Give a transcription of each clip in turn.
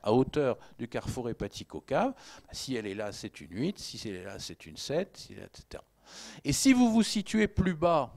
à hauteur du carrefour hépatique au cave. Si elle est là, c'est une 8, si elle est là, c'est une 7, si elle est là, etc. Et si vous vous situez plus bas,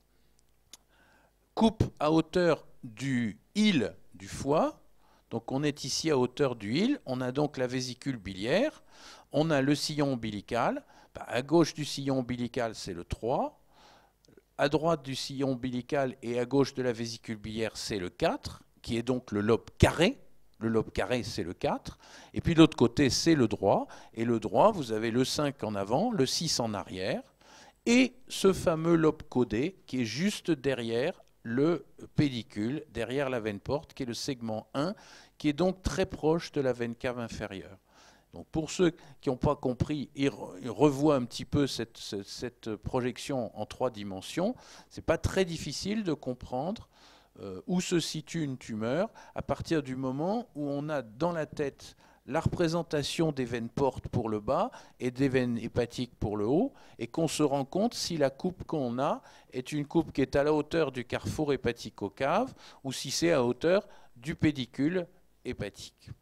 coupe à hauteur du île du foie, donc on est ici à hauteur du île, on a donc la vésicule biliaire, on a le sillon ombilical, à gauche du sillon ombilical c'est le 3, à droite du sillon ombilical et à gauche de la vésicule biliaire c'est le 4, qui est donc le lobe carré. Le lobe carré, c'est le 4. Et puis de l'autre côté, c'est le droit. Et le droit, vous avez le 5 en avant, le 6 en arrière. Et ce fameux lobe caudé qui est juste derrière le pédicule, derrière la veine porte, qui est le segment 1, qui est donc très proche de la veine cave inférieure. Donc pour ceux qui n'ont pas compris, ils revoient un petit peu cette projection en 3 dimensions. Ce n'est pas très difficile de comprendre où se situe une tumeur à partir du moment où on a dans la tête la représentation des veines portes pour le bas et des veines hépatiques pour le haut, et qu'on se rend compte si la coupe qu'on a est une coupe qui est à la hauteur du carrefour hépatico-cave ou si c'est à hauteur du pédicule hépatique.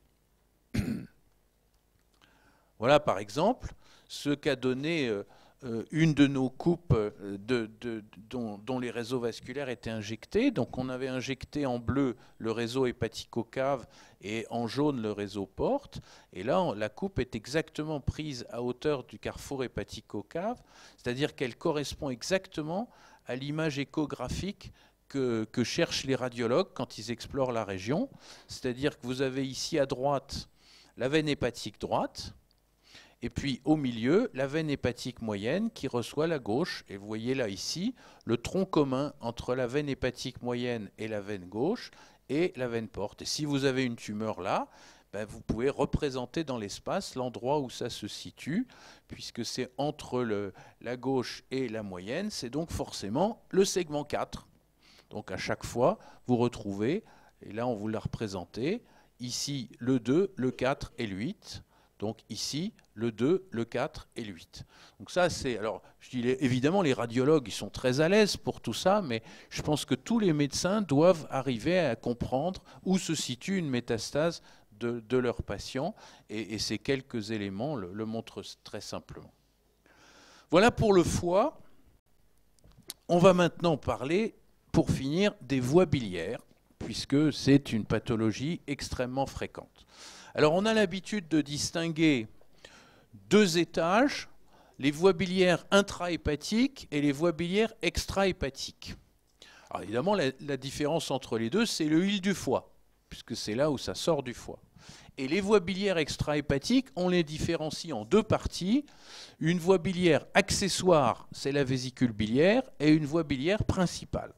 Voilà par exemple ce qu'a donné une de nos coupes dont les réseaux vasculaires étaient injectés. Donc on avait injecté en bleu le réseau hépatico-cave et en jaune le réseau porte. Et là, la coupe est exactement prise à hauteur du carrefour hépatico-cave, c'est-à-dire qu'elle correspond exactement à l'image échographique que cherchent les radiologues quand ils explorent la région. C'est-à-dire que vous avez ici à droite la veine hépatique droite, et puis au milieu, la veine hépatique moyenne qui reçoit la gauche. Et vous voyez là ici le tronc commun entre la veine hépatique moyenne et la veine gauche et la veine porte. Et si vous avez une tumeur là, vous pouvez représenter dans l'espace l'endroit où ça se situe, puisque c'est entre la gauche et la moyenne, c'est donc forcément le segment 4. Donc à chaque fois, vous retrouvez, et là on vous l'a représenté, ici le 2, le 4 et le 8. Donc ici, le 2, le 4 et le 8. Donc ça, c'est... Alors, je dis, évidemment, les radiologues, ils sont très à l'aise pour tout ça, mais je pense que tous les médecins doivent arriver à comprendre où se situe une métastase de leurs patients, et ces quelques éléments le montrent très simplement. Voilà pour le foie. On va maintenant parler, pour finir, des voies biliaires, puisque c'est une pathologie extrêmement fréquente. Alors on a l'habitude de distinguer 2 étages, les voies biliaires intrahépatiques et les voies biliaires extrahépatiques. Alors évidemment, la différence entre les deux, c'est le île du foie, puisque c'est là où ça sort du foie. Et les voies biliaires extrahépatiques, on les différencie en 2 parties. Une voie biliaire accessoire, c'est la vésicule biliaire, et une voie biliaire principale.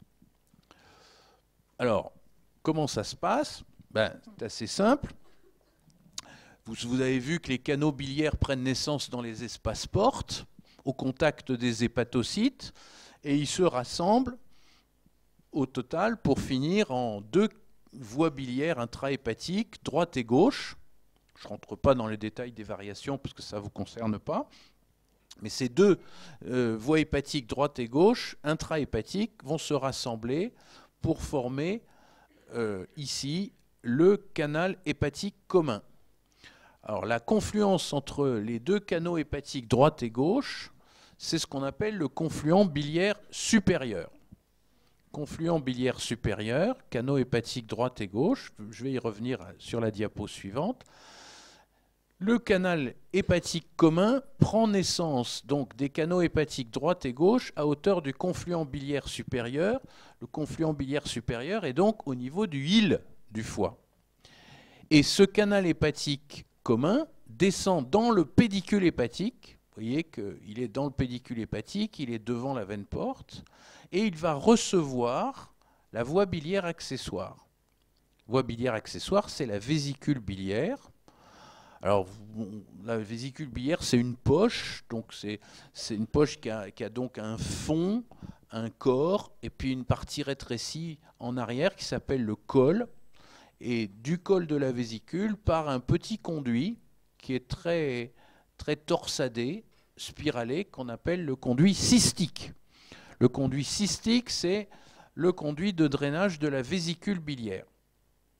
Alors, comment ça se passe? C'est assez simple. Vous avez vu que les canaux biliaires prennent naissance dans les espaces portes, au contact des hépatocytes, et ils se rassemblent au total pour finir en 2 voies biliaires intrahépatiques, droite et gauche. Je ne rentre pas dans les détails des variations parce que ça ne vous concerne pas. Mais ces 2 voies hépatiques, droite et gauche, intrahépatiques, vont se rassembler pour former ici le canal hépatique commun. Alors la confluence entre les 2 canaux hépatiques droite et gauche, c'est ce qu'on appelle le confluent biliaire supérieur. Confluent biliaire supérieur, canaux hépatiques droite et gauche, je vais y revenir sur la diapo suivante. Le canal hépatique commun prend naissance donc des canaux hépatiques droite et gauche à hauteur du confluent biliaire supérieur. Le confluent biliaire supérieur est donc au niveau du île du foie. Et ce canal hépatique commun descend dans le pédicule hépatique. Vous voyez qu'il est dans le pédicule hépatique, il est devant la veine porte, et il va recevoir la voie biliaire accessoire. Voie biliaire accessoire, c'est la vésicule biliaire. Alors, la vésicule biliaire, c'est une poche, donc c'est une poche qui a donc un fond, un corps, et puis une partie rétrécie en arrière qui s'appelle le col. Et du col de la vésicule part un petit conduit qui est très, très torsadé, spiralé, qu'on appelle le conduit cystique. Le conduit cystique, c'est le conduit de drainage de la vésicule biliaire.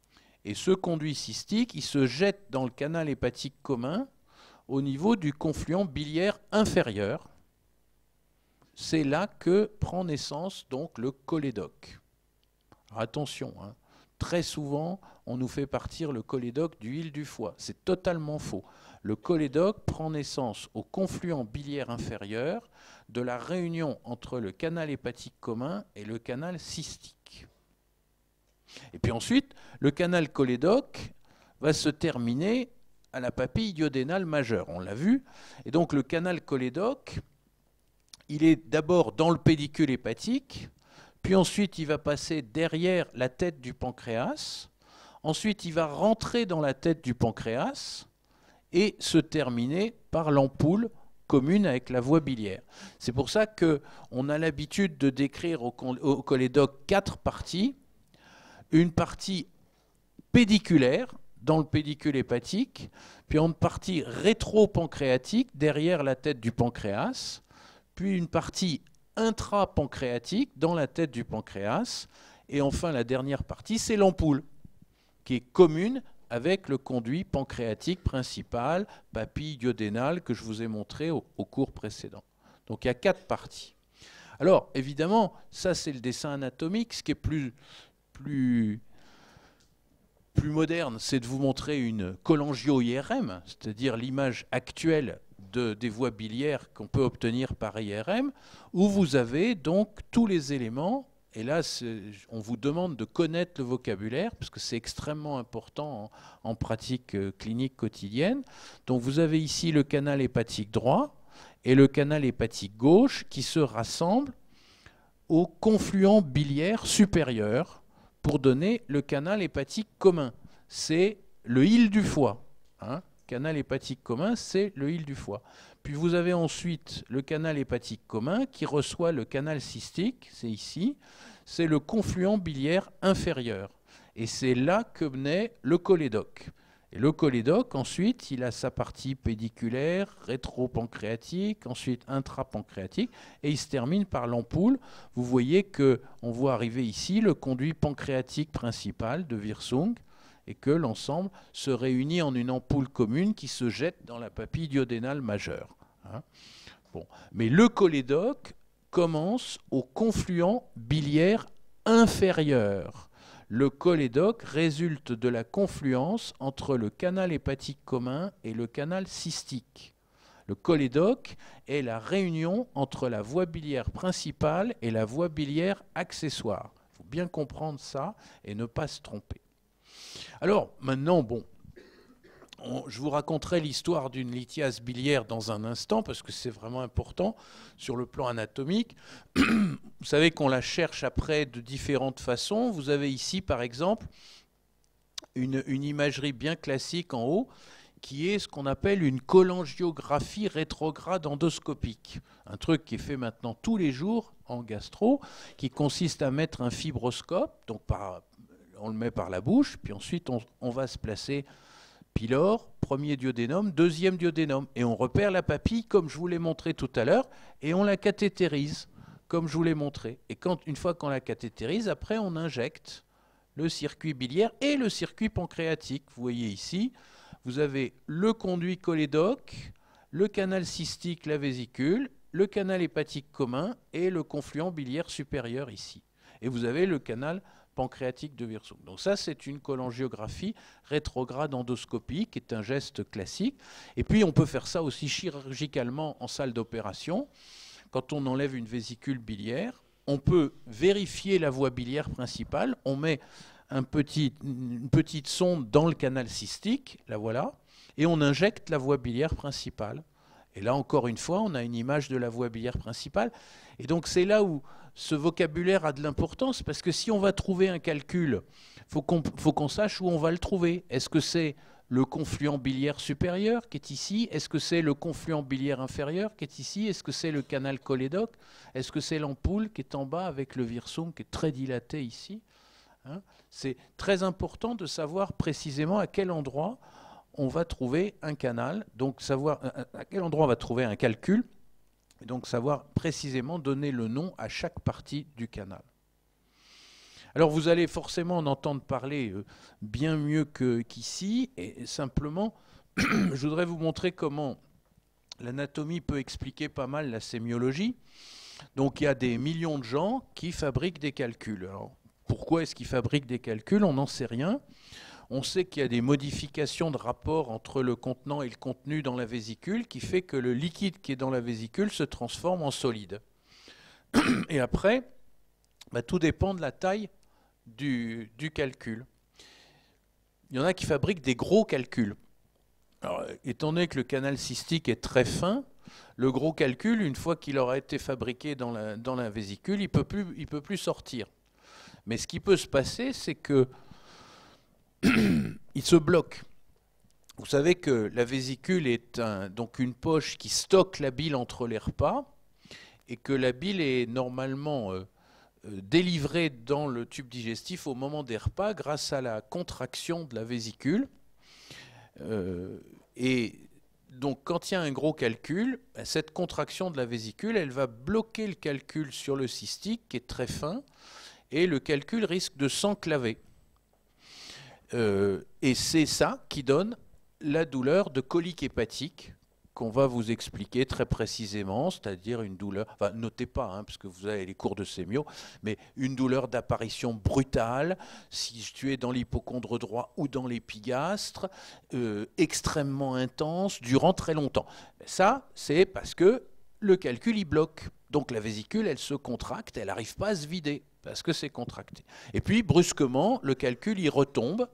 Et ce conduit cystique, il se jette dans le canal hépatique commun au niveau du confluent biliaire inférieur. C'est là que prend naissance donc le cholédoque. Alors attention, hein, très souvent, on nous fait partir le cholédoque du hile du foie. C'est totalement faux. Le cholédoque prend naissance au confluent biliaire inférieur de la réunion entre le canal hépatique commun et le canal cystique. Et puis ensuite, le canal cholédoque va se terminer à la papille duodénale majeure, on l'a vu. Et donc le canal cholédoque, il est d'abord dans le pédicule hépatique, puis ensuite il va passer derrière la tête du pancréas, ensuite il va rentrer dans la tête du pancréas et se terminer par l'ampoule commune avec la voie biliaire. C'est pour ça qu'on a l'habitude de décrire au cholédoque 4 parties. Une partie pédiculaire dans le pédicule hépatique, puis une partie rétro-pancréatique derrière la tête du pancréas, puis une partie intrapancréatique dans la tête du pancréas, et enfin la dernière partie, c'est l'ampoule, qui est commune avec le conduit pancréatique principal, papille duodénale, que je vous ai montré au cours précédent. Donc il y a 4 parties. Alors évidemment, ça c'est le dessin anatomique. Ce qui est plus moderne, c'est de vous montrer une cholangio-IRM, c'est-à-dire l'image actuelle des voies biliaires qu'on peut obtenir par IRM, où vous avez donc tous les éléments. Et là, on vous demande de connaître le vocabulaire, parce que c'est extrêmement important en pratique clinique quotidienne. Donc vous avez ici le canal hépatique droit et le canal hépatique gauche qui se rassemblent au confluent biliaire supérieur pour donner le canal hépatique commun. C'est le hile du foie. Hein. Canal hépatique commun, c'est le hile du foie. Puis vous avez ensuite le canal hépatique commun qui reçoit le canal cystique, c'est ici, c'est le confluent biliaire inférieur. Et c'est là que naît le cholédoque. Et le cholédoque, ensuite, il a sa partie pédiculaire, rétro-pancréatique, ensuite intrapancréatique, et il se termine par l'ampoule. Vous voyez qu'on voit arriver ici le conduit pancréatique principal de Wirsung, et que l'ensemble se réunit en une ampoule commune qui se jette dans la papille duodénale majeure. Hein. Bon. Mais le cholédoque commence au confluent biliaire inférieur. Le cholédoque résulte de la confluence entre le canal hépatique commun et le canal cystique. Le cholédoque est la réunion entre la voie biliaire principale et la voie biliaire accessoire. Il faut bien comprendre ça et ne pas se tromper. Alors, maintenant, bon, je vous raconterai l'histoire d'une lithiase biliaire dans un instant, parce que c'est vraiment important sur le plan anatomique. Vous savez qu'on la cherche après de différentes façons. Vous avez ici, par exemple, une imagerie bien classique en haut, qui est ce qu'on appelle une cholangiographie rétrograde endoscopique. Un truc qui est fait maintenant tous les jours en gastro, qui consiste à mettre un fibroscope, donc on le met par la bouche, puis ensuite on va se placer pylore, premier duodénum, deuxième duodénum, et on repère la papille comme je vous l'ai montré tout à l'heure, et on la cathétérise comme je vous l'ai montré. Et une fois qu'on la cathétérise, après on injecte le circuit biliaire et le circuit pancréatique. Vous voyez ici, vous avez le conduit cholédoque, le canal cystique, la vésicule, le canal hépatique commun et le confluent biliaire supérieur ici. Et vous avez le canal pancréatique de Wirsung. Donc ça, c'est une cholangiographie rétrograde endoscopique, qui est un geste classique. Et puis, on peut faire ça aussi chirurgicalement en salle d'opération. Quand on enlève une vésicule biliaire, on peut vérifier la voie biliaire principale. On met une petite sonde dans le canal cystique, la voilà, et on injecte la voie biliaire principale. Et là, encore une fois, on a une image de la voie biliaire principale. Et donc, c'est là où ce vocabulaire a de l'importance, parce que si on va trouver un calcul, faut qu'on sache où on va le trouver. Est-ce que c'est le confluent biliaire supérieur qui est ici? Est-ce que c'est le confluent biliaire inférieur qui est ici? Est-ce que c'est le canal cholédoque? Est-ce que c'est l'ampoule qui est en bas avec le Wirsung qui est très dilaté ici? Hein, c'est très important de savoir précisément à quel endroit on va trouver un canal, donc savoir à quel endroit on va trouver un calcul, et donc savoir précisément donner le nom à chaque partie du canal. Alors vous allez forcément en entendre parler bien mieux qu'ici, et simplement, je voudrais vous montrer comment l'anatomie peut expliquer pas mal la sémiologie. Donc il y a des millions de gens qui fabriquent des calculs. Alors, pourquoi est-ce qu'ils fabriquent des calculs? On n'en sait rien. On sait qu'il y a des modifications de rapport entre le contenant et le contenu dans la vésicule qui fait que le liquide qui est dans la vésicule se transforme en solide. Et après, tout dépend de la taille du calcul. Il y en a qui fabriquent des gros calculs. Alors, étant donné que le canal cystique est très fin, le gros calcul, une fois qu'il aura été fabriqué dans la vésicule, il peut plus sortir. Mais ce qui peut se passer, c'est que il se bloque. Vous savez que la vésicule est donc une poche qui stocke la bile entre les repas et que la bile est normalement délivrée dans le tube digestif au moment des repas grâce à la contraction de la vésicule. Et donc quand il y a un gros calcul, cette contraction de la vésicule, elle va bloquer le calcul sur le cystique qui est très fin et le calcul risque de s'enclaver. Et c'est ça qui donne la douleur de colique hépatique qu'on va vous expliquer très précisément, c'est-à-dire une douleur, enfin notez pas, parce que vous avez les cours de sémio, mais une douleur d'apparition brutale, si tu es dans l'hypocondre droit ou dans l'épigastre, extrêmement intense, durant très longtemps. Ça, c'est parce que le calcul, il bloque. Donc la vésicule, elle se contracte, elle n'arrive pas à se vider, parce que c'est contracté. Et puis, brusquement, le calcul, il retombe,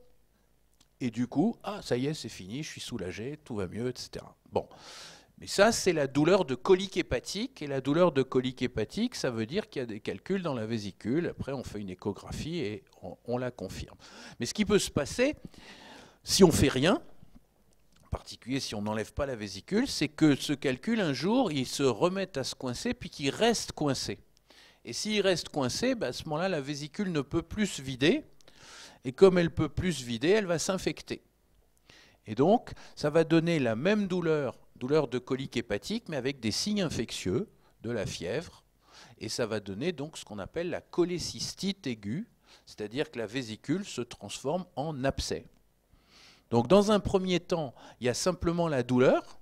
et du coup, ça y est, c'est fini, je suis soulagé, tout va mieux, etc. Bon, mais ça, c'est la douleur de colique hépatique, et la douleur de colique hépatique, ça veut dire qu'il y a des calculs dans la vésicule. Après, on fait une échographie et on la confirme. Mais ce qui peut se passer, si on ne fait rien, en particulier si on n'enlève pas la vésicule, c'est que ce calcul, un jour, il se remette à se coincer, puis qu'il reste coincé. Et s'il reste coincé, à ce moment-là, la vésicule ne peut plus se vider, et comme elle ne peut plus se vider, elle va s'infecter. Et donc, ça va donner la même douleur de colique hépatique, mais avec des signes infectieux, de la fièvre, et ça va donner donc ce qu'on appelle la cholécystite aiguë, c'est-à-dire que la vésicule se transforme en abcès. Donc dans un premier temps, il y a simplement la douleur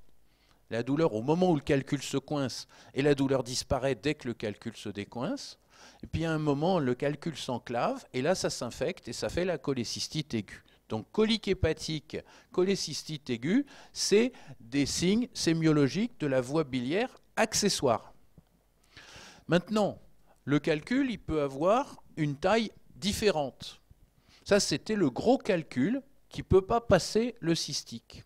au moment où le calcul se coince, et la douleur disparaît dès que le calcul se décoince. Et puis à un moment, le calcul s'enclave, et là, ça s'infecte, et ça fait la cholécystite aiguë. Donc colique hépatique, cholécystite aiguë, c'est des signes sémiologiques de la voie biliaire accessoire. Maintenant, le calcul, il peut avoir une taille différente. Ça, c'était le gros calcul qui ne peut pas passer le cystique.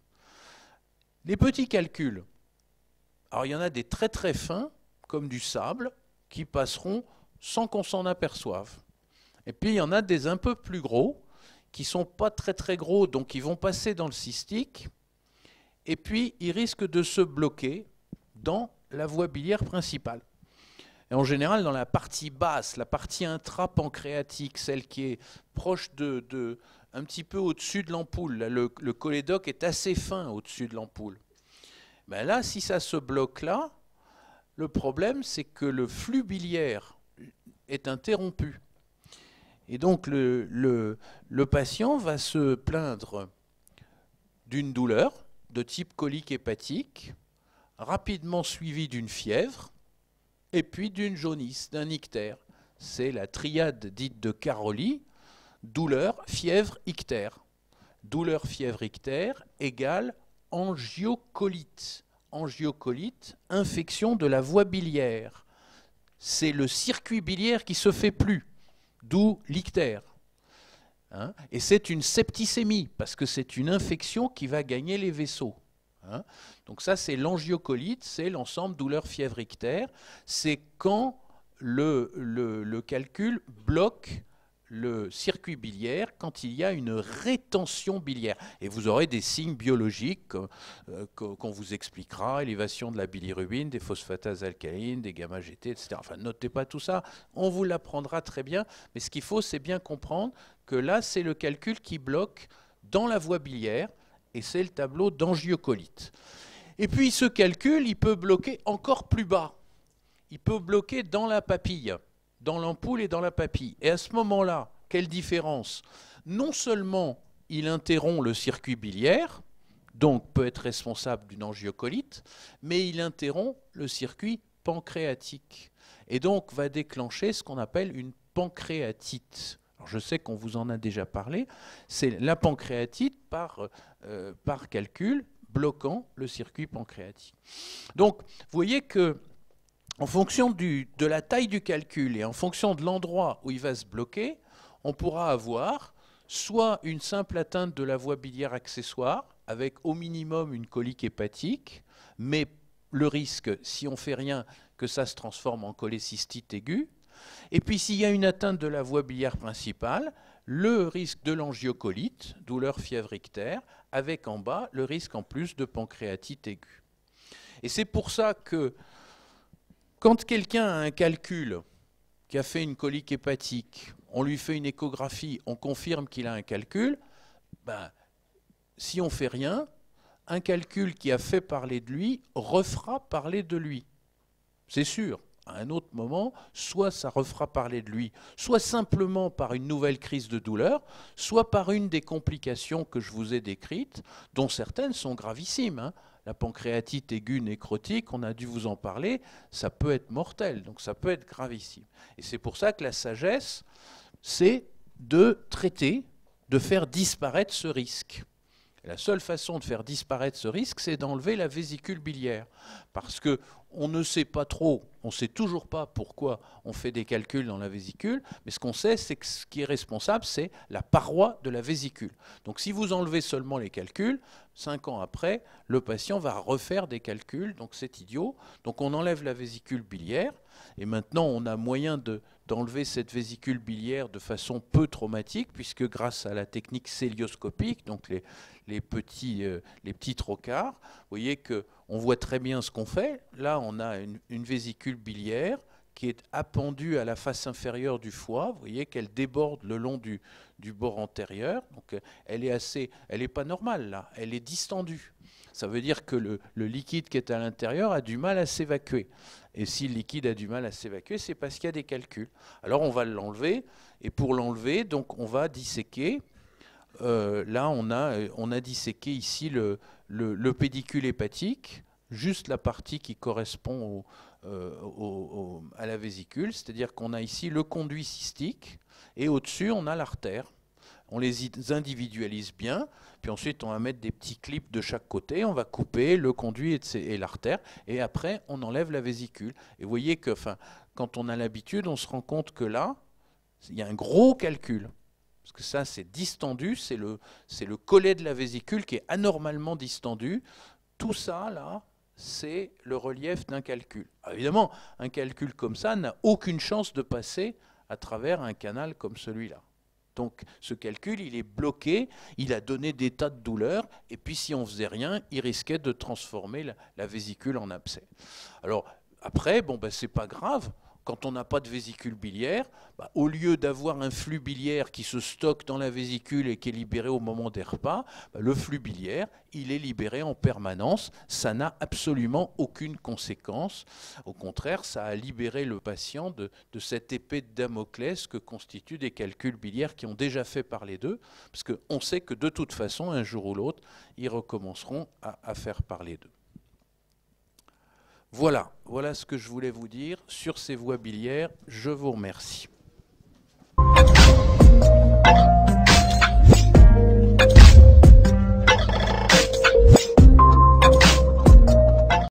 Les petits calculs, alors il y en a des très très fins, comme du sable, qui passeront sans qu'on s'en aperçoive. Et puis il y en a des un peu plus gros, qui ne sont pas très très gros, donc ils vont passer dans le cystique, et puis ils risquent de se bloquer dans la voie biliaire principale. Et en général, dans la partie basse, la partie intrapancréatique, celle qui est proche un petit peu au-dessus de l'ampoule, le cholédoque est assez fin au-dessus de l'ampoule. Là, si ça se bloque là, le problème, c'est que le flux biliaire est interrompu. Et donc, le patient va se plaindre d'une douleur de type colique hépatique, rapidement suivie d'une fièvre, et puis d'une jaunisse, d'un ictère. C'est la triade dite de Caroli, douleur, fièvre, ictère. Douleur, fièvre, ictère égale angiocolite. Angiocolite, infection de la voie biliaire. C'est le circuit biliaire qui ne se fait plus, d'où l'ictère. Et c'est une septicémie, parce que c'est une infection qui va gagner les vaisseaux. Donc ça, c'est l'angiocolite, c'est l'ensemble douleur, fièvre, ictère. C'est quand le calcul bloque le circuit biliaire, quand il y a une rétention biliaire. Et vous aurez des signes biologiques qu'on vous expliquera, élévation de la bilirubine, des phosphatases alcalines, des gamma-GT, etc. Enfin, notez pas tout ça, on vous l'apprendra très bien, mais ce qu'il faut, c'est bien comprendre que là, c'est le calcul qui bloque dans la voie biliaire, et c'est le tableau d'angiocolite. Et puis ce calcul, il peut bloquer encore plus bas. Il peut bloquer dans la papille, dans l'ampoule et dans la papille. Et à ce moment-là, quelle différence? Non seulement il interrompt le circuit biliaire, donc peut être responsable d'une angiocolite, mais il interrompt le circuit pancréatique et donc va déclencher ce qu'on appelle une pancréatite. Alors je sais qu'on vous en a déjà parlé, c'est la pancréatite par calcul bloquant le circuit pancréatique. Donc vous voyez que en fonction de la taille du calcul et en fonction de l'endroit où il va se bloquer, on pourra avoir soit une simple atteinte de la voie biliaire accessoire, avec au minimum une colique hépatique, mais le risque, si on ne fait rien, que ça se transforme en cholécystite aiguë. Et puis s'il y a une atteinte de la voie biliaire principale, le risque de l'angiocolite, douleur fièvre ictère, avec en bas le risque en plus de pancréatite aiguë. Et c'est pour ça que quand quelqu'un a un calcul qui a fait une colique hépatique, on lui fait une échographie, on confirme qu'il a un calcul, ben, si on ne fait rien, un calcul qui a fait parler de lui refera parler de lui. C'est sûr. À un autre moment, soit ça refera parler de lui, soit simplement par une nouvelle crise de douleur, soit par une des complications que je vous ai décrites, dont certaines sont gravissimes, hein. La pancréatite aiguë nécrotique, on a dû vous en parler, ça peut être mortel, donc ça peut être gravissime. Et c'est pour ça que la sagesse, c'est de traiter, de faire disparaître ce risque. Et la seule façon de faire disparaître ce risque, c'est d'enlever la vésicule biliaire. Parce qu'on ne sait pas trop, on ne sait toujours pas pourquoi on fait des calculs dans la vésicule, mais ce qu'on sait, c'est que ce qui est responsable, c'est la paroi de la vésicule. Donc si vous enlevez seulement les calculs, 5 ans après, le patient va refaire des calculs, donc c'est idiot. Donc on enlève la vésicule biliaire, et maintenant on a moyen d'enlever cette vésicule biliaire de façon peu traumatique, puisque grâce à la technique célioscopique, donc les petits trocars, vous voyez qu'on voit très bien ce qu'on fait. Là, on a une vésicule biliaire qui est appendue à la face inférieure du foie. Vous voyez qu'elle déborde le long du bord antérieur. Donc, elle est pas normale, là. Elle est distendue. Ça veut dire que le liquide qui est à l'intérieur a du mal à s'évacuer. Et si le liquide a du mal à s'évacuer, c'est parce qu'il y a des calculs. Alors, on va l'enlever. Et pour l'enlever, donc, on va disséquer. Là, on a disséqué ici le pédicule hépatique, juste la partie qui correspond à la vésicule, c'est-à-dire qu'on a ici le conduit cystique, et au-dessus, on a l'artère. On les individualise bien, puis ensuite, on va mettre des petits clips de chaque côté, on va couper le conduit et l'artère, et après, on enlève la vésicule. Et vous voyez que, quand on a l'habitude, on se rend compte que là, il y a un gros calcul. Parce que ça, c'est distendu, c'est le collet de la vésicule qui est anormalement distendu. Tout ça, là, c'est le relief d'un calcul. Alors, évidemment, un calcul comme ça n'a aucune chance de passer à travers un canal comme celui-là. Donc, ce calcul, il est bloqué, il a donné des tas de douleurs, et puis si on ne faisait rien, il risquait de transformer la vésicule en abcès. Alors, après, bon, c'est pas grave. Quand on n'a pas de vésicule biliaire, au lieu d'avoir un flux biliaire qui se stocke dans la vésicule et qui est libéré au moment des repas, le flux biliaire, il est libéré en permanence. Ça n'a absolument aucune conséquence. Au contraire, ça a libéré le patient de cette épée de Damoclès que constituent des calculs biliaires qui ont déjà fait parler d'eux, parce qu'on sait que de toute façon, un jour ou l'autre, ils recommenceront à faire parler d'eux. Voilà ce que je voulais vous dire sur ces voies biliaires. Je vous remercie.